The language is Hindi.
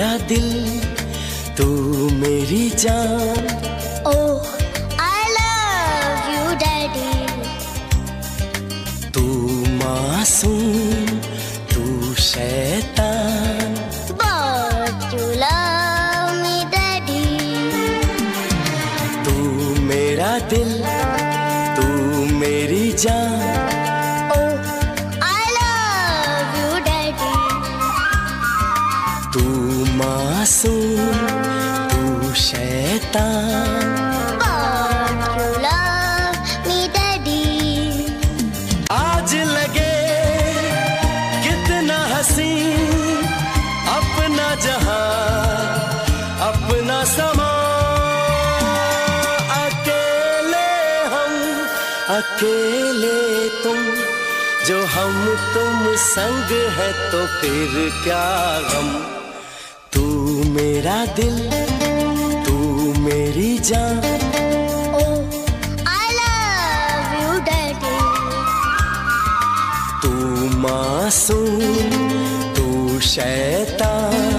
मेरा दिल, तू मेरी जान। Oh, I love you, Daddy. तू मासूम, तू शैतान। But you love me, Daddy. तू मेरा दिल, तू मेरी जान। Oh, I love you, Daddy. तू मासूम, तू शैतान। But you love me, Daddy. आज लगे कितना हसी, अपना जहां, अपना समा। अकेले हम, अकेले तुम, जो हम तुम संग है तो फिर क्या गम। तू मेरा दिल, तू मेरी जान। Oh, I love you, Daddy. तू मासूम, तू शैतान।